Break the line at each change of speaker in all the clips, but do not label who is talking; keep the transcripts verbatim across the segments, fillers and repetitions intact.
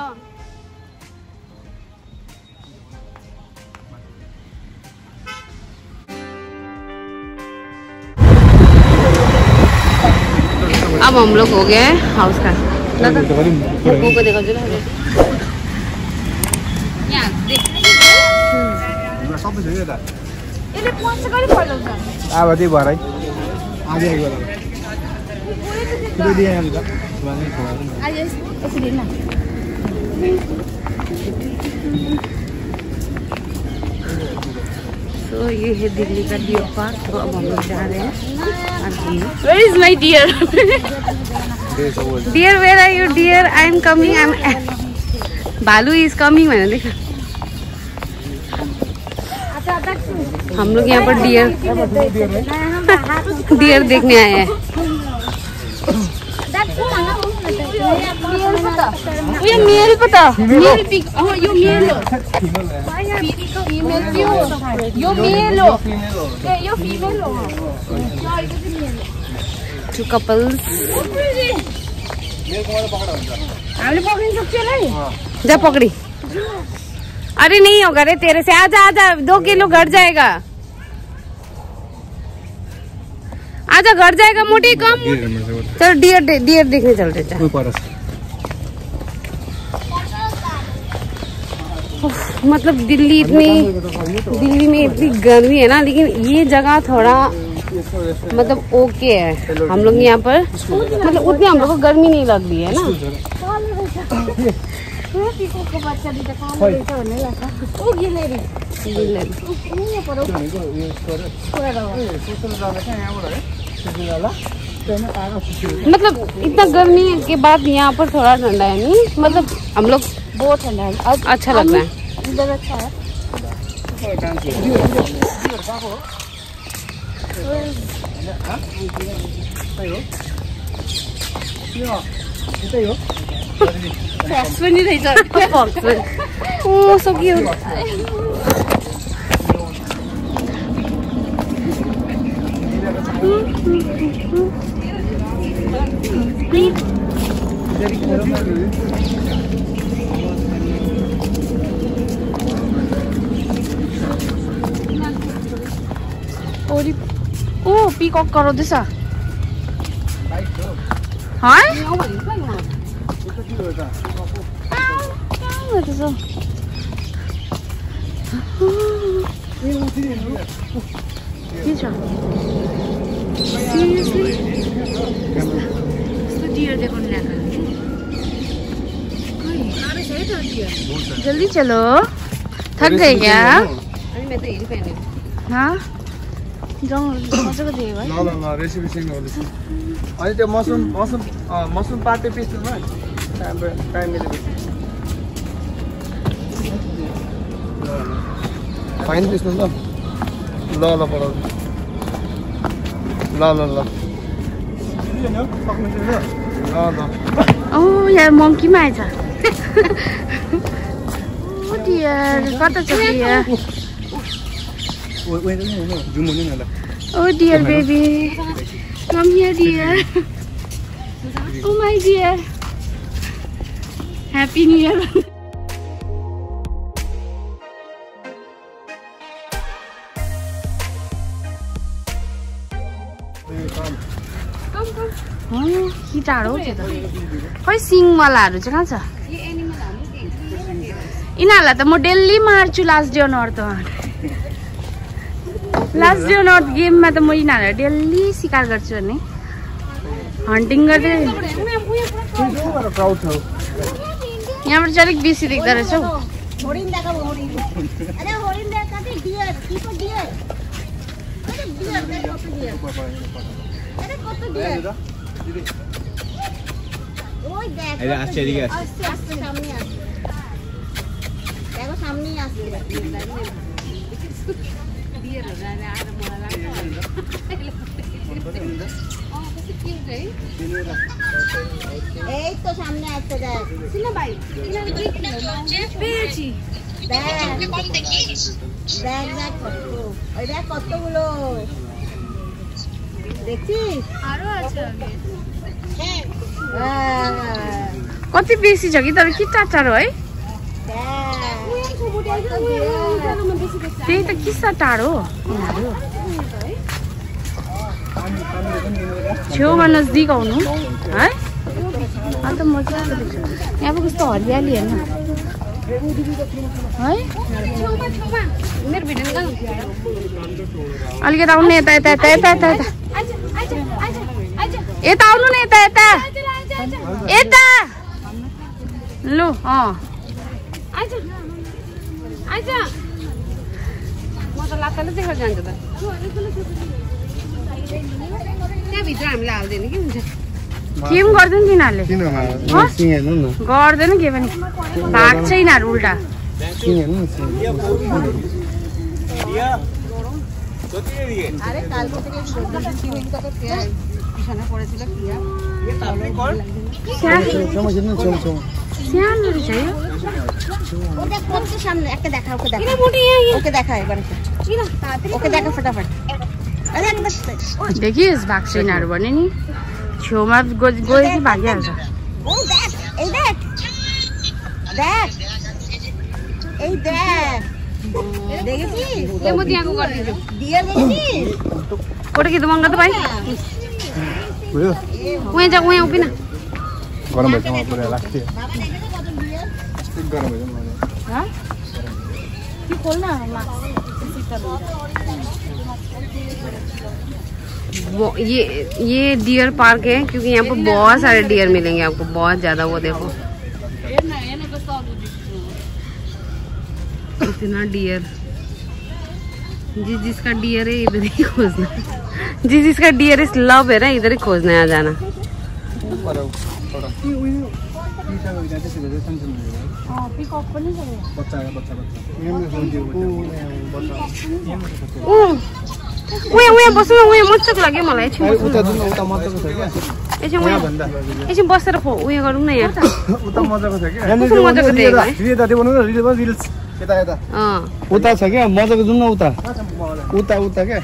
अब हम लोग हो गए हाउस का को देखो जो यहाँ देख यसले पाँच सौ गरी पर्छ
अब त्यही भरै आज एक बेला त्यो दिए हामी त
आज यसरी न तो ये है दिल्ली का डियर पार्क। तो अब हम लोग जा रहे हैं। Where is my deer? Dear, where are you, dear? I am coming. I am. भालू is coming मैंने देखा। हम लोग यहाँ पर डियर डियर देखने आए हैं। ये मेल पता मेल पिक oh यो मेल हो यो मेल हो यो फीमेल हो two couples हामीले पकड़िन सक्छ लै जा पकड़ी अरे नहीं होगा रे तेरे से आजा आजा दो किलो घट जाएगा आजा घर जाएगा मोटी कम चल डियर डियर देखने चलते थे। मतलब दिल्ली इतनी दिल्ली में इतनी गर्मी है ना लेकिन ये जगह थोड़ा मतलब ओके है। हम लोग यहाँ पर मतलब उतनी हम लोग को गर्मी नहीं लग रही है ना। मतलब इतना गर्मी के बाद यहाँ पर थोड़ा ठंडा है नहीं मतलब हम लोग बहुत ठंडा है अच्छा लग रहा है इधर अच्छा है। फॉक्स पनि रहेछ fox oh so cute oh pickup गराउँदैछ है के छ सिरियसली यस्तो डियर देखाउनु ल्याएको जल्दी चलो थक गए क्या मैं तो यही पहने हाँ जाऊँ मजाको दिए भाइ
ल ल ल रेसिपी सिक्नु होला अनि त्यो मसरुम मसरुम मसरुम पार्टी पिस्नुमा टाइम टाइम मिले फाइन पिस्नु ल ल ल पढाउ ल ल ल
ओ यहाँ मङ्कीमा आएछ ओ डियर कता छ dear Oh dear baby, come here dear. Oh my dear, happy new year. Come come. Oh, कि टाढो छ त खै सिङवालाहरु चाहिँ कहाँ छ यिनीहरुलाई त म डेली मार्छु last day on earth last day on earth गेममा त म यिनीहरुलाई डेली शिकार गर्छु नि हन्टिङ गर्दै यहाँबाट चाहिँ अलिक बेसी देख्दो रहेछ हौ
तो सामने आता है सिना भाई बेची बैग बैग बैग কত ওইটা কতগুলো দেখছিস আরো আছে আগে হ্যাঁ
कति बेसी छ कि तर के टाढो है त्यही त किस्सा टाढो छेउमा नजिक आउनु है अन्त मजा यहाँको कस्तो हरियाली हेर्न है मेरो भिडियो अलिकति आउनु यता यता यता यता यता यता आउनु न यता यता यता लु अँ आइज म त लात्ताले देखेर जान्छु त त्यहाँभित्र हामीले हाल्दैन कि हुन्छ के पनि गर्दैन तिनीहरूले गर्दैन के पनि भाग्छ यिनीहरू उल्टा सानो रहेछ यो
सामने একটা দেখা ওকে দেখা ওকে দেখা এবার ওকে দেখা फटाफट
देखिस् भाग्छ यिनीहरू भने नि छेउमा गएपछि भागिहाल्छ
ओ देख এই দেখ দেখ এই দেখ দেখেছিস
ए म त्यहाँको गरिदिन्छु
डियर देखिस
फोटो खिच्नु मङ्गा त भाइ उहाँ जा उहाँ उभिन
गरम भएछ म पुरा लाग्छ गरम भएछ मलाई
ह के खोल्न वो ये ये डियर पार्क है क्योंकि यहाँ पर बहुत सारे डियर मिलेंगे आपको बहुत ज्यादा वो देखो इतना डियर जिस जिसका डियर है इधर ही खोजना जिस जिसका डियर इस लव है ना इधर ही खोजना है आ जाना उहाँ उहाँ बस्नु उहाँ मजाको लाग्यो मलाई एकछिन एकछिन बसेर उयो गरौँ न यहाँ
उता मजाको छ कि
मजाको
उता छ क्या मजाको जाउँ न उता उता उता क्या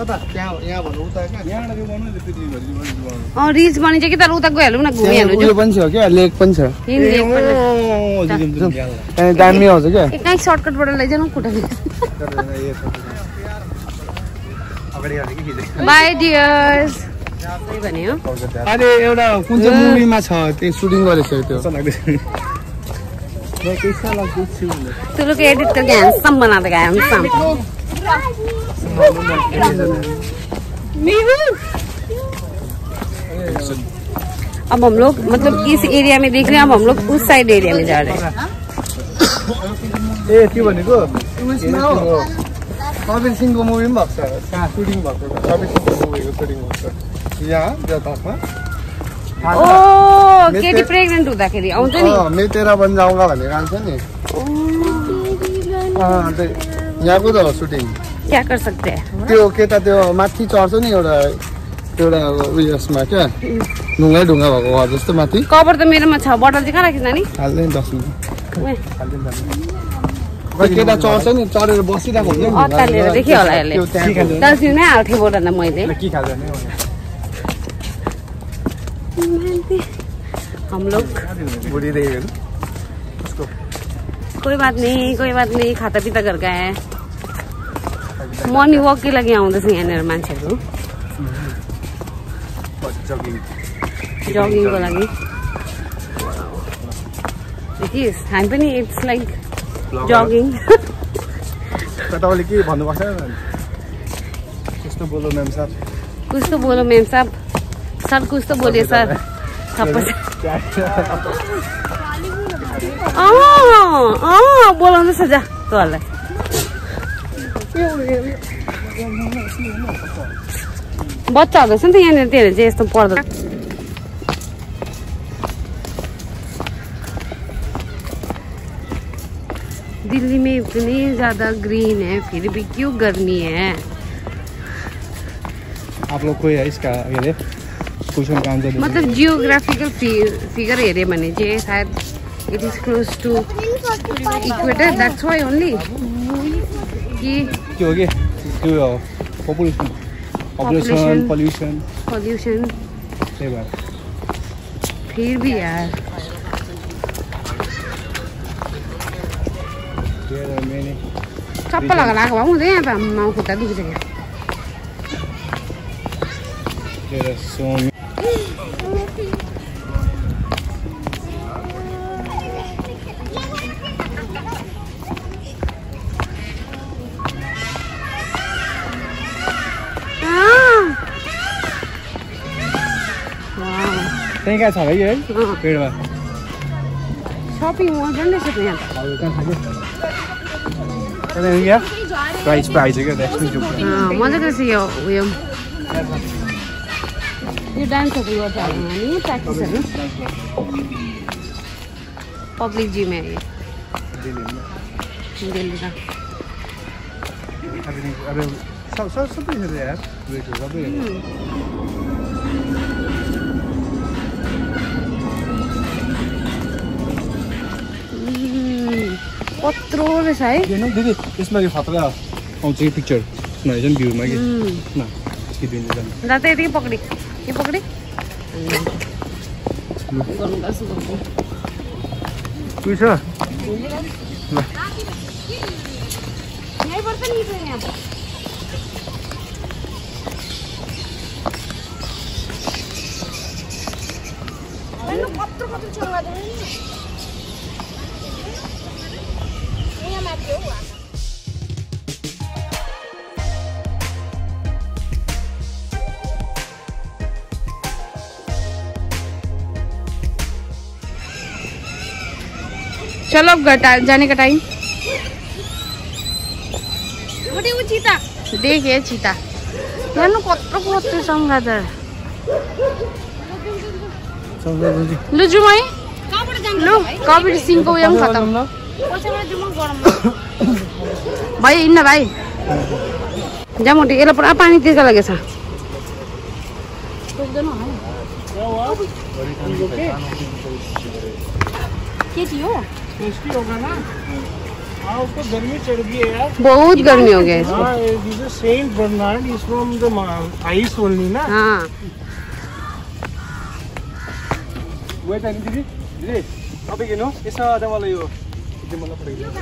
अँ रिल्स बनिन्छ कि तर उता गइहालौँ न घुमिहालौँ
उयो पनि छ क्या लेक पनि छ दामी आउँछ क्या
कहीँ सर्टकटबाट लैजाउँ खुट्टा बाई डियर्स भन्यो
अरे एउटा कुन चाहिँ मुभीमा छ त्यो सुटिङ गरेछ त्यो
तू लोग एडिट करके हैंडसम बना देगा हैंडसम अब हम लोग मतलब इस एरिया में देख रहे हैं अब हम लोग उस साइड एरिया में जा रहे हैं
ए के भनेको कपिल सिंहको मुभी पनि भएको छ कहाँ सुटिङ भएको कपिल सिंहको मुभीको सुटिङ भएको छ यहाँ जतामा
ओ केटी प्रेग्नेन्ट हुँदाखेरि आउँछ नि
मे तेरा बन जाऊंगा भनेर आउँछ नि अँ यहाँको त हो सुटिङ
क्या कर सकते हैं
त्यो केटा त्यो माथि चढ्छ नि एउटा एउटा उयसमा क्या ढुङ्गा ढुङ्गा भएको घर जस्तो माथि
कभर त मेरोमा छ बटल चाहिँ कहाँ राखिस् नानी
हाल्दै दस मिनट केटा चढ्छ नि चढेर बसिरहेको हुन्छ
अत्तालेर देखेँ होला यसले दस दिनमै हाल्थेँ बोटल त मैले
के खान्छ
हम लोग
बुढ़ी देगी
कोई बात नहीं कोई बात नहीं खाता पीता घर का है मर्निङ वक के लागि आउँदैछ यहाँनिर मान्छेहरू जगिङको लागि देखिस् हामी पनि इट्स लाइक जगिङ
तपाईँले के भन्नुपर्छ कस्तो बोलो म्याम सर
कुछ तो बोलो मैम साहब सर कुछ तो बोलिए सर बोलाउँदैछ जा तँलाई बच्चा हुँदैछ नि त यहाँनिर त्योहरू चाहिँ यस्तो पर्दो दिल्ली में इतनी ज्यादा ग्रीन है फिर भी क्यों गर्मी है
आप लोग कोई है इसका ये क्वेश्चन का आंसर
मतलब जियोग्राफिकल फिगर हेरे भने चाहिँ शायद it is close to equator that's why only कि
के हो के त्यो पपुलेसन पपुलेसन पोल्यूसन
पोल्यूशन
त्यही भएर
फिर भी यार चप्पल लगा लगाएको भए हुँदैन यहाँ त माउ खुट्टा दुखिसक्यो।
त्यही कहाँ छ भाइ है पेडमा
शॉपिंग मॉल झन् रहेछ त यहाँ
प्राइस प्राइस है क्या
मजाको रहेछ यो उयो यो डान्सहरू गर्छ हामी प्र्याक्टिसहरू पब्लिक जिम है दिल्ली का
अरे सब सब सबै छ यार वेटहरु सबै
कत्रो रहेछ है
हेर्नु दिदी यसमा यो खतरा आउँछ कि पिक्चर नहेर्छ नि भ्यूमा कि न के दिनु जानु
दादा यति पकडी के पकडी गर्नुपर्छ
कुछ छ ल
यही पर्छ नि त यहाँ हेर्नु कत्रो कत्रो चोङा देख्नु यहाँ माथि हो चलो अब घर जाने का टाइम। वो चीता देखिए चीता हेर्नु कत्रो कत्रो चमगादर लु जाउँ है लु कबीर सिंहको उयो पनि खतम भाइ हिँड्न भाइ जा मोटी यसलाई पुरा पानी तिर्का लागेछ के थियो
होगा ना हाँ उसको गर्मी चढ़ गई है यार
बहुत गर्मी हो गया इसको
हाँ this is Saint Bernard is from the ice only ना
हाँ
वेट आनी दिदी दिदी तपाईँ किन यसमा आधा मलाई यो मलाई पठाइदिनु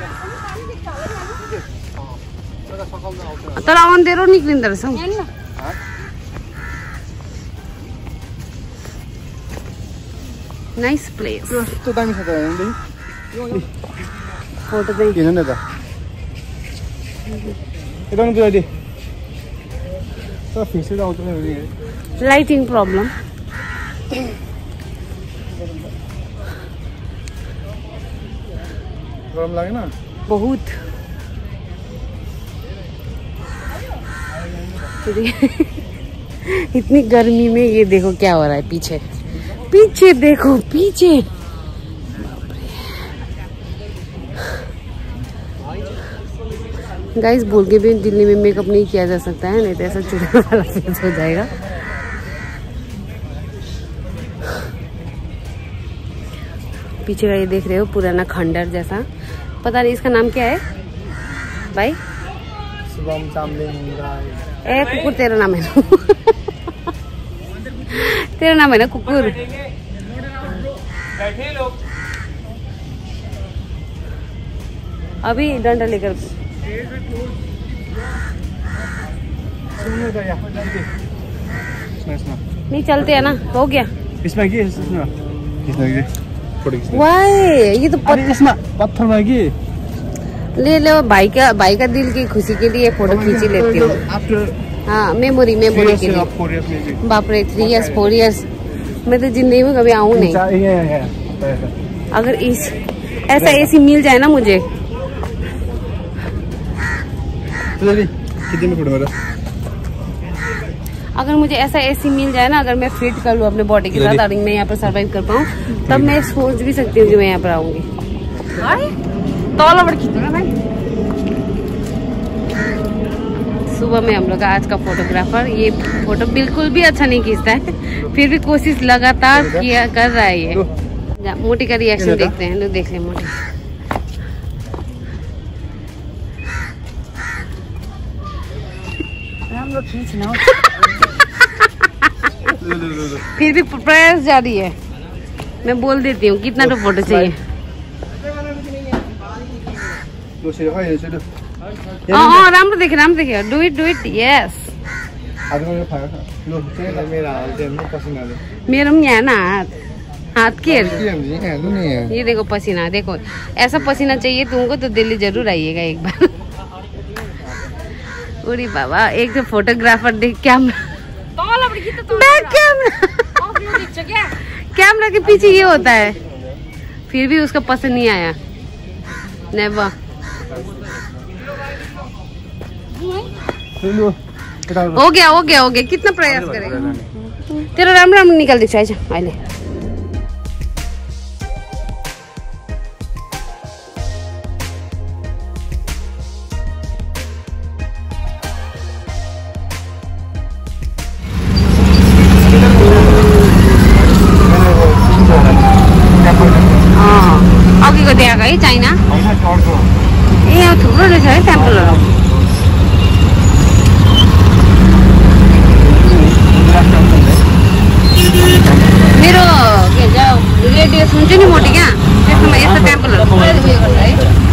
तर अन्धेरो निक्लिँदो रहेछ नाइस प्लेस
त्यो दामी छ त हेर्नु
फोटो चाहिँ
किन न त यता न दिदी त फिक्सेड आउँछ नि
लाइटिङ प्रब्लम
गरम लागेन
बहुत इतनी गर्मी में ये देखो क्या हो रहा है पीछे पीछे देखो पीछे गाइस बोल के भी दिल्ली में मेकअप नहीं किया जा सकता है नहीं तो ऐसा चुड़ैल वाला फेस हो जाएगा। पीछे का ये देख रहे हो पुराना खंडर जैसा पता नहीं इसका नाम क्या है भाई
शुभम चामलिंग
ए कुकुर तेरा नाम है तेरा नाम है ना कुकुर अभी डंडा लेकर नहीं चलते है ना हो गया
इसमें की इसमें इसमें
वाह ये तो
पत्थर में की
ले लो भाई का भाई का दिल की खुशी के लिए फोटो खींच ही लेती हूँ हाँ मेमोरी मेमोरी के लिए बाप रे थ्री इयर्स फोर इयर्स मैं तो जिंदगी में कभी आऊँ नहीं अगर इस ऐसा एसी मिल जाए ना मुझे अगर मुझे ऐसा एसी मिल जाए ना अगर मैं फिट कर लूँ अपने बॉडी के साथ और मैं यहाँ पर सरवाइव कर पाऊँ तब मैं सोच भी सकती हूँ कि मैं यहाँ पर आऊंगी। सुबह में हम लोग आज का फोटोग्राफर ये फोटो बिल्कुल भी अच्छा नहीं खींचता है फिर भी कोशिश लगातार किया कर रहा है ये मोटी का रिएक्शन देखते हैं लोग देख ले मोटी फिर भी प्रयास जारी है मैं बोल देती हूँ कितना तो फोटो चाहिए
लुसी खै यसो लु
अँ अँ राम्रो देख्यो राम्रो देख्यो do it do it yes
हातमा यो फायो लु चाहिँ मेरो हाल चाहिँ पसिनाले
मेरो पनि यहाँ ना हाथ हाथ के
के हुन्छ यहाँ लु नि
ये देखो पसीना देखो ऐसा पसीना चाहिए तुमको तो दिल्ली जरूर आइएगा एक बार उरी बाबा एक तो फोटोग्राफर देख कैमरा कैमरा के पीछे ये होता है फिर भी उसका पसंद नहीं आया नेवर हो गया हो गया हो गया कितना प्रयास करेगा तेरो राम्रो राम्रो निकाल्दैछु आइज अहिले अघिको देखाएको है चाइना ए यहाँ थुप्रो रहेछ है टेम्पलहरू मेरो के भन्छ रिलेटिभ्स हुन्छ नि मोटी क्या त्यसमा यस्तो टेम्पलहरू उयो गर्छ है